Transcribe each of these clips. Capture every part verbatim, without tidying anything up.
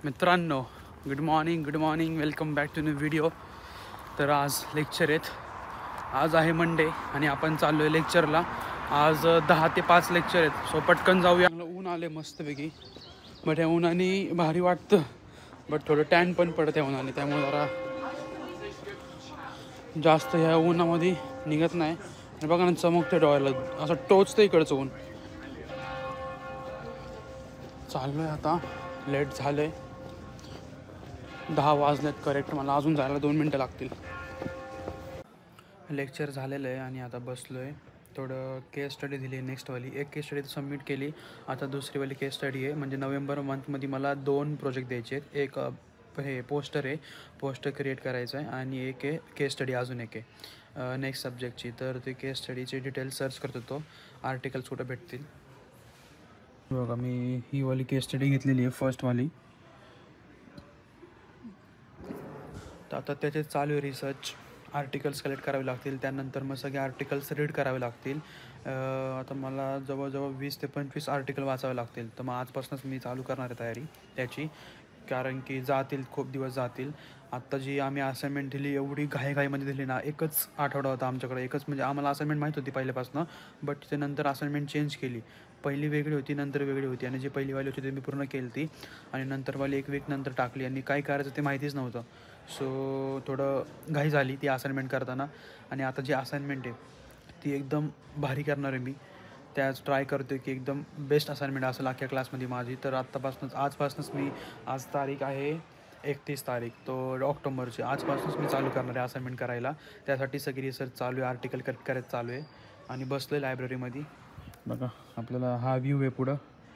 मित्रांनो, good morning good morning welcome back to new video. तर आज लेक्चर आहेत. आज आहे मंडे आणि आपण चाललो आहे लेक्चरला. आज दहा ते पाच लेक्चर आहेत. सो पटकन जाऊया. ऊन आले मस्तपैकी, बट ह्या उन्हाने भारी वाटतं, बट थोडं टॅन पण पडतं ह्या उन्हाने. त्यामुळे जरा जास्त ह्या उन्हामध्ये निघत नाही. आणि बघा ना, चमकते डोळ्याला, असं टोचतं इकडचं ऊन. चाललो आहे आता, लेट झालं आहे. दहा वाजलेत करेक्ट. मला अजून जायला दोन मिनटं लागतील. लेक्चर झालेलं आहे आणि आता बसलो आहे. थोडं केस स्टडी दिली आहे नेक्स्टवाली. एक केस स्टडी सबमिट केली, आता दुसरीवाली केस स्टडी आहे. म्हणजे नोव्हेंबर मंथमध्ये मला दोन प्रोजेक्ट द्यायचे आहेत. एक हे पोस्टर आहे, पोस्टर क्रिएट करायचं आहे, आणि एक आहे केस स्टडी, अजून एक आहे नेक्स्ट सब्जेक्टची. तर ते केस स्टडीचे डिटेल्स सर्च करत होतो, आर्टिकल्स कुठं भेटतील. बघा, मी ही वाली केस स्टडी घेतलेली आहे, फर्स्टवाली. तर आता त्याचे चालू आहे रिसर्च. आर्टिकल्स कलेक्ट करावे लागतील, त्यानंतर मग सगळे आर्टिकल्स रीड करावे लागतील. आता मला जवळजवळ वीस ते पंचवीस आर्टिकल वाचावे लागतील. तर मग आजपासूनच मी चालू करणार आहे तयारी त्याची, कारण की जातील खूप दिवस जातील. आत्ता जी आम्ही असाइनमेंट दिली, एवढी घाईघाईमध्ये दिली ना. एकच आठवडा होता आमच्याकडे, एकच. म्हणजे आम्हाला असाइनमेंट माहीत होती पहिल्यापासून, बट ते नंतर असाइनमेंट चेंज केली. पहिली वेगळी होती, नंतर वेगळी होती. आणि जी पहिलीवाली होती ते मी पूर्ण केली ती, आणि नंतरवाली एक वीक नंतर टाकली. आणि काय करायचं ते माहितीच नव्हतं. सो थोडं घाई झाली ती असाइनमेंट करताना. आणि आता जी असाइनमेंट आहे ती एकदम भारी करणार आहे मी. त्याच ट्राय करतो की एकदम बेस्ट असाइनमेंट असेल अख्ख्या क्लासमध्ये माझी. तर आत्तापासूनच, आजपासूनच मी, आज तारीख आहे एकतीस तारीख तो ऑक्टोबरची. आजपासूनच मी चालू करणार आहे असाइनमेंट करायला. त्यासाठी सगळी रिसर्च चालू आहे, आर्टिकल कलेक्ट करत चालू आहे. आणि बसलो आहे लायब्ररीमध्ये. बघा, आपल्याला हा व्ह्यू आहे पुढं.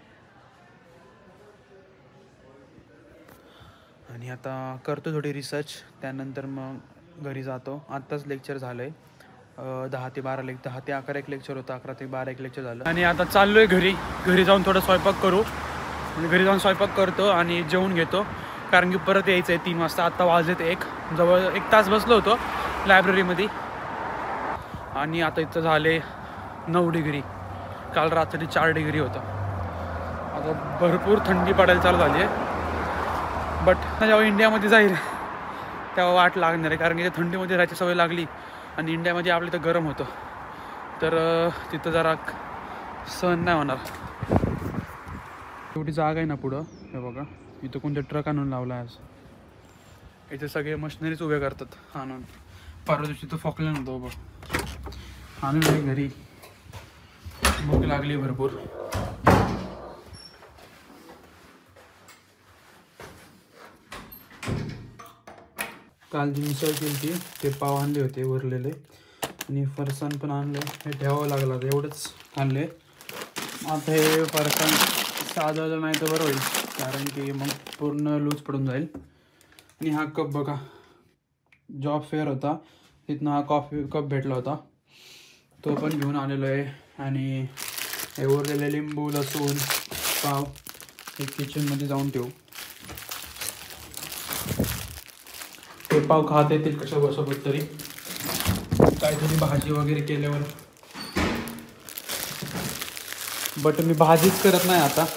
आणि आता करतो थोडी रिसर्च, त्यानंतर मग घरी जातो. आत्ताच लेक्चर झालं आहे, दहा ते बारा लेक् दहा ते अकरा एक लेक्चर होतं, अकरा ते बारा एक लेक्चर झालं. आणि आता चाललो आहे घरी. घरी जाऊन थोडं स्वयंपाक करू. म्हणजे घरी जाऊन स्वयंपाक करतो आणि जेवून घेतो, कारण की परत यायचं आहे तीन वाजता. आत्ता वाजलेत एक. जवळ एक तास बसलो होतो लायब्ररीमध्ये. आणि आता इथं झाले नऊ डिग्री. काल रात्री चार डिग्री होतं. आता भरपूर थंडी पडायला चालू झाली आहे. बट जेव्हा इंडियामध्ये जाईल तेव्हा वाट लागणार आहे, कारण की थंडीमध्ये राहायची सवय लागली. आणि इंडियामध्ये आपलं इथं गरम होतं, तर तिथं जरा सहन नाही होणार. एवढी जागा आहे ना पुढं. हे बघा, इथं कोणते ट्रक आणून लावला आहे आज. इथे सगळे मशिनरीज उभे करतात आणून. परवा दिवशी तो फॉकला नव्हतो बघ, आणून आहे घरी. भूक लागली भरपूर. काल जी मिसळ केली ती, ते पाव आणले होते उरलेले, आणि फरसाण पण आणले. हे ठेवावं लागलं, तर एवढंच आणले. आता हे फरसाण साधवलं नाही तर बरं होईल, कारण की मग पूर्ण लूज पडून जाईल. आणि हा कप बघा, जॉब फेअर होता, तिथनं हा कॉफी कप भेटला होता, तो पण घेऊन आलेलो आहे. आणि हे उरलेले लिंबू, लसूण, पाव हे किचनमध्ये जाऊन ठेवू. ते पाव खात येतील कशासोबत तरी, काहीतरी भाजी वगैरे केल्यावर. बट मी भाजीच करत नाही आता,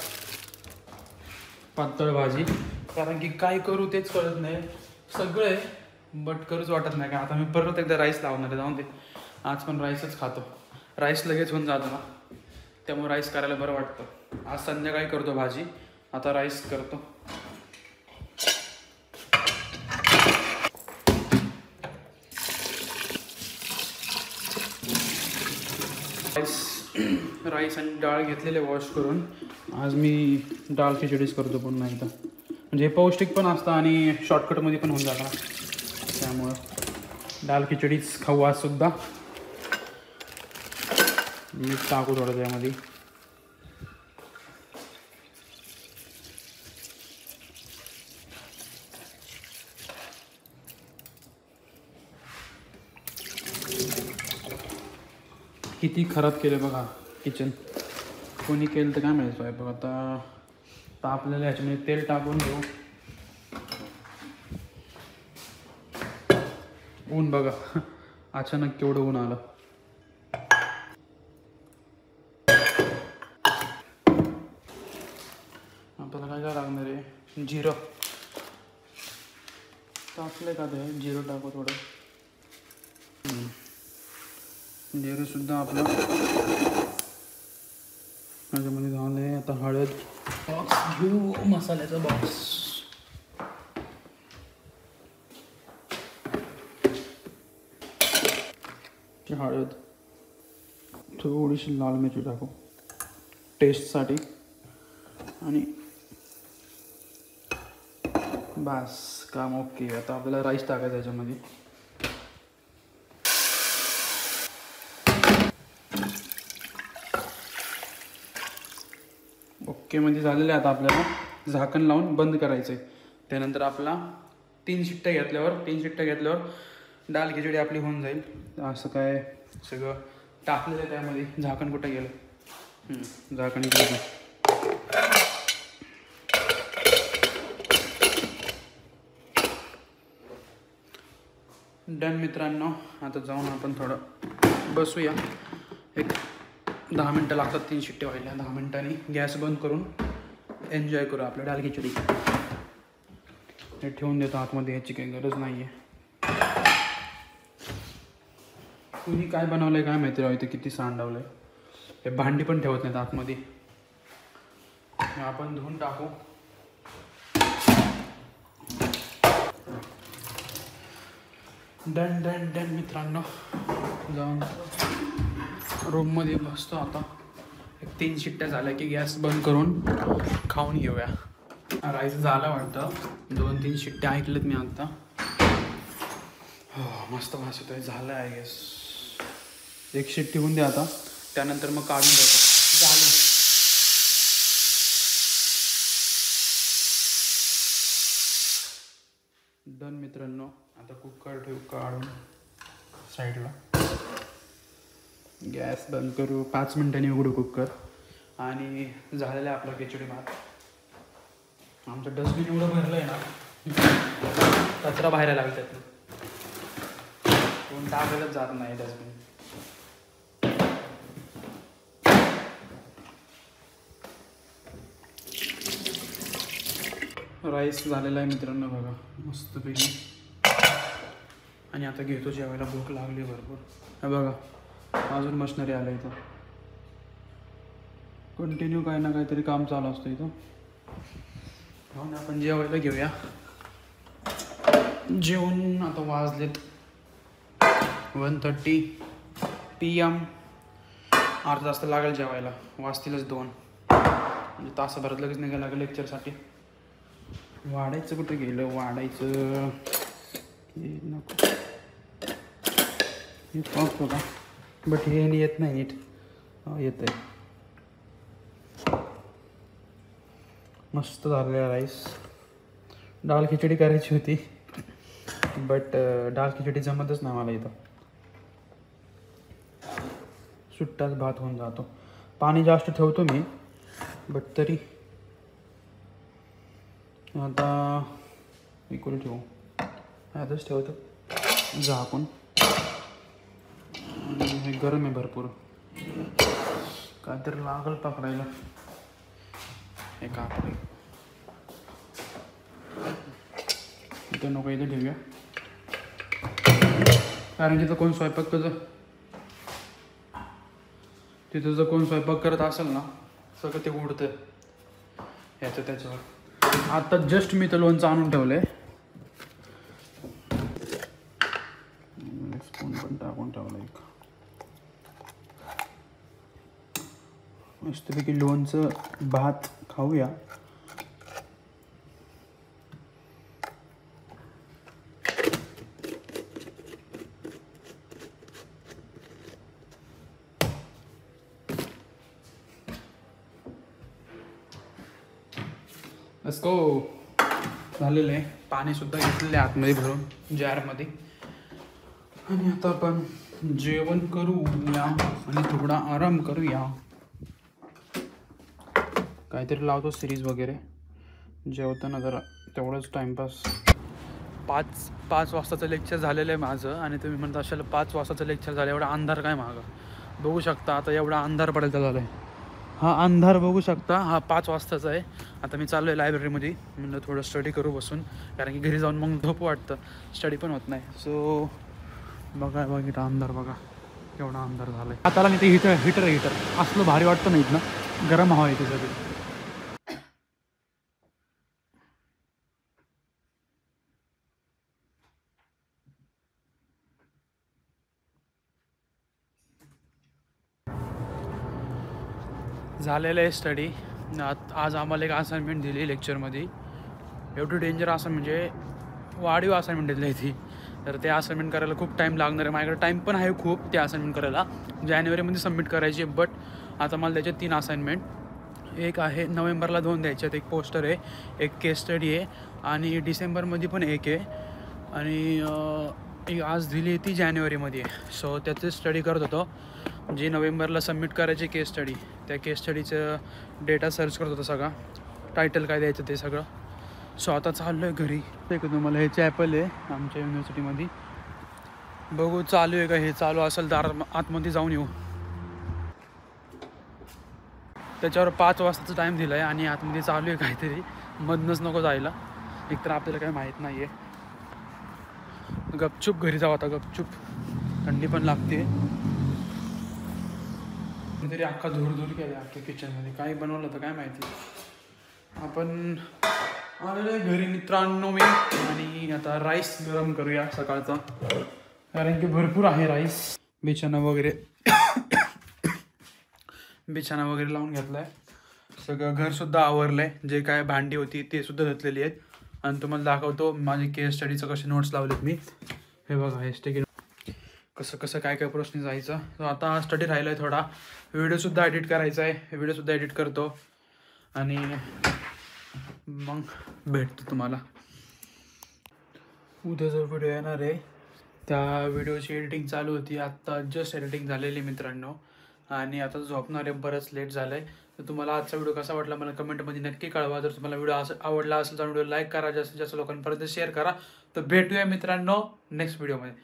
पातळ भाजी, कारण की काय करू तेच कळत नाही. सगळं आहे बट करूच वाटत नाही. का आता मी परत एकदा राईस लावणार आहे, जाऊन दे. आज पण राईसच खातो. राईस लगेच होऊन जातो ना, त्यामुळे राईस करायला बरं वाटतं. आज संध्याकाळी करतो भाजी, आता राईस करतो. राईस राईस आणि डाळ घेतलेले वॉश करून. आज मी डाळ खिचडीच करतो पुन्हा एकदा. म्हणजे हे पौष्टिक पण असतं आणि शॉर्टकटमध्ये पण होऊन जातं, त्यामुळं डाळ खिचडीच खाऊ आजसुद्धा. मीठ टाकू थोडं त्यामध्ये. किती खराब केलं बघा किचन. कोणी केलं तर काय माहिती स्वयंपाक. आता तापलेलं ह्याच्यामध्ये तेल टाकून घेऊ. ऊन बघा, अचानक केवढं ऊन आलं. आपल्याला काय काय लागणार आहे, जिरं. टाकलं का ते जिरं टाकू थोडं. जिरंसुद्धा आपलं माझ्यामध्ये झालं आहे. आता हळद बॉक्स घेऊ, मसाल्याचा बॉक्स. हळद, थोडीशी लाल मिरची टाकू टेस्टसाठी आणि बस काम ओके. आता आपल्याला राईस टाकायचा याच्यामध्ये. ओके म्हणजे झालेलं आहे. आता आपल्याला झाकण लावून बंद करायचं आहे. त्यानंतर आपला तीन शिट्ट्या घेतल्यावर तीन शिट्ट्या घेतल्यावर डाळ खिचडी आपली होऊन जाईल. असं काय सगळं टाकलेलं आहे त्यामध्ये. झाकण कुठं गेलं? झाकण इकडे. डन मित्रांनो. आता जाऊन आपण थोडं बसूया. एक दहा मिनटं लागतात तीन शिट्टे व्हायला. दहा मिनटांनी गॅस बंद करून एन्जॉय करू आपल्या डाळ खिचडी. हे ठेवून देतो आतमध्ये, याची काही गरज नाही आहे. कुणी काय बनवलं आहे काय माहिती राहू. इथे किती सांडवलं आहे. हे भांडी पण ठेवत नाहीत आतमध्ये. आपण धुवून टाकू. डन डन डन मित्रांनो. जाऊन रूममध्ये बसतो आता. एक तीन शिट्ट्या झाल्या की गॅस बंद करून खाऊन घेऊया. राईस झाला वाटतं. दोन तीन शिट्ट्या ऐकलेत मी आता. हो मस्त वास येतोय. झालं आहे गॅस. एक शिट्टी होऊन द्या आता. त्यानंतर मग काढून ठेवतो. झालं. डन मित्रांनो. आता कुकर ठेवू काढून साईडला. गॅस बंद करू. पाच मिनिटांनी उघडू कुकर. आणि झालेलं आहे आपला खिचडी भात. आमचं डस्टबिन एवढं भरलं आहे ना, कचरा बाहेर लागेल त्यातून. कोण टाकायलाच जात नाही डस्टबिन. राईस झालेला आहे मित्रांनो बघा मस्तपैकी. आणि आता घेतो जेवायला. भूक लागली भरपूर. हे बघा अजून मशनरी आलं इथं. कंटिन्यू काही ना काहीतरी काम चालू असतं इथं. हो ना. आपण जेवायला घेऊया. जेवून आता वाजलेत वन थर्टी पी एम. अर्धा तास लागेल जेवायला. वाजतीलच दोन. म्हणजे तासाभरात लगेच निघायला लागेल लेक्चरसाठी. वाढायचं कुठे गेलं? वाढायचं नको. हे पाहतो का? बट हे येत नाही नीट. येत आहे. मस्त झालेला राईस. डाळ खिचडी करायची होती बट डाळ खिचडी जमतच नाही मला इथं. सुट्टाच भात होऊन जातो. पाणी जास्त ठेवतो मी बट तरी आता इकडे ठेवू. आधीच ठेवतो झाकून. हे गरम आहे भरपूर. काहीतरी लागल पकडायला. हे कापड इथं नको. इथं ठेवूया कारण तिथं कोण स्वयंपाक तुझं तिथं जर कोण स्वयंपाक करत असेल ना सगळं ते उडतं ह्याचं त्याच्यावर. आता जस्ट मी तर लोणचं आणून ठेवलं आहे. स्पून पण टाकून ठेवलं एक. मस्तपैकी लोणचं भात खाऊया. Let's go. झालेलं आहे. पाणीसुद्धा घेतलेलं आहे आतमध्ये भरून जारमध्ये. आणि आता आपण जेवण करूया आणि थोडा आराम करूया. काहीतरी लावतो सिरीज वगैरे. जेवताना जरा तेवढंच टाईमपास. पाच पाच वाजताचं लेक्चर झालेलं आहे माझं. आणि तुम्ही म्हणता असाल पाच वाजताचं लेक्चर झालं एवढा अंधार काय मागं. बघू शकता आता एवढा अंधार पडायचा झाला आहे. हा अंधार बघू शकता. हा पाच वाजताचा आहे आता मी चाललो आहे लायब्ररीमध्ये, म्हणलं थोडं स्टडी करू बसून, कारण की घरी जाऊन मग झोप वाटतं, स्टडी पण होत नाही. सो बघा बघितलं अंधार, बघा केवढा अंधार झाला आहे. आताला मी ते हिटर हिटर आहे हिटर असलं भारी वाटतं नाहीत ना, गरम हवा येते सगळी. झालेलं आहे स्टडी. आज आज आम्हाला एक असाइनमेंट दिली लेक्चरमध्ये, एवढी डेंजर असं म्हणजे वाढीव असाइनमेंट दिली आहे ती. तर ते असाइनमेंट करायला खूप टाईम लागणार आहे. माझ्याकडे टाईम पण आहे खूप ते असाइनमेंट करायला, जानेवारीमध्ये सबमिट करायची. बट आता मला त्याचे तीन असाइनमेंट, एक आहे नोव्हेंबरला दोन द्यायच्यात, एक पोस्टर आहे, एक केस स्टडी आहे, आणि डिसेंबरमध्ये पण एक आहे, आणि एक आज दिली ती जानेवारीमध्ये. सो त्याचे स्टडी करत होतो. जे नोव्हेंबरला सबमिट करायचे केस स्टडी, त्या केस स्टडीचं डेटा सर्च करत होतो, सगळा टायटल काय द्यायचं ते सगळं. सो आता चाललो आहे घरी. ते तुम्हाला हे चॅपल आहे आमच्या युनिव्हर्सिटीमध्ये, बघू चालू आहे का. हे चालू असेल तर आतमध्ये जाऊन येऊ. त्याच्यावर पाच वाजताचा टाईम दिला आहे आणि आतमध्ये चालू आहे काहीतरी, मधनंच नको जायला, एकतर आपल्याला काही माहीत नाही आहे. गपचूप घरी जाऊ आता, गपचूप. थंडी पण लागते. तरी अख्खा धूर धूर केला अख्ख्या किचनमध्ये, काय बनवलं तर काय माहिती. आपण आलेलं आहे घरी मित्रांनो मी, आणि आता राईस गरम करूया सकाळचा, कारण की भरपूर आहे राईस. बिछाना वगैरे बिछाना वगैरे लावून घेतला आहे, सगळं घरसुद्धा आवरलं आहे. जे काय भांडी होती ते सुद्धा धुतलेली आहेत. आणि तुम्हाला दाखवतो माझे केस स्टडीचं कसे नोट्स लावलेत मी. हे बघा, हे स्टिकी कसं कसं काय काय प्रश्न जायचं. तर आता स्टडी राहिलं आहे थोडा, व्हिडिओसुद्धा एडिट करायचा आहे, व्हिडिओसुद्धा एडिट करतो आणि मग भेटतो तुम्हाला. उद्या जो व्हिडिओ येणार आहे त्या व्हिडिओची एडिटिंग चालू होती, आत्ता जस्ट एडिटिंग झालेली मित्रांनो, आणि आता झोपणार आहे, बरंच लेट झालं आहे. तर तुम्हाला आजचा व्हिडिओ कसा वाटला मला कमेंटमध्ये नक्की कळवा. जर तुम्हाला व्हिडिओ असं आवडला असेल तर व्हिडिओ लाईक करा, जास्तीत जास्त लोकांपर्यंत शेअर करा. तर भेटूया मित्रांनो नेक्स्ट व्हिडिओमध्ये.